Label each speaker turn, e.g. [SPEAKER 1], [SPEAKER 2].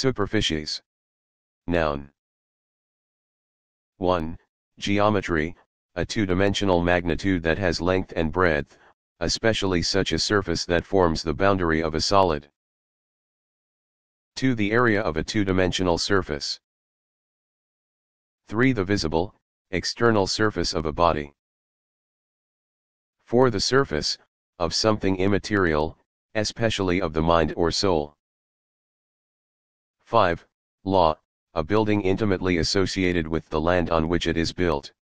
[SPEAKER 1] Superficies. Noun. 1. Geometry, a two-dimensional magnitude that has length and breadth, especially such a surface that forms the boundary of a solid. 2. The area of a two-dimensional surface. 3. The visible, external surface of a body. 4. The surface, of something immaterial, especially of the mind or soul. 5. Law, a building intimately associated with the land on which it is built.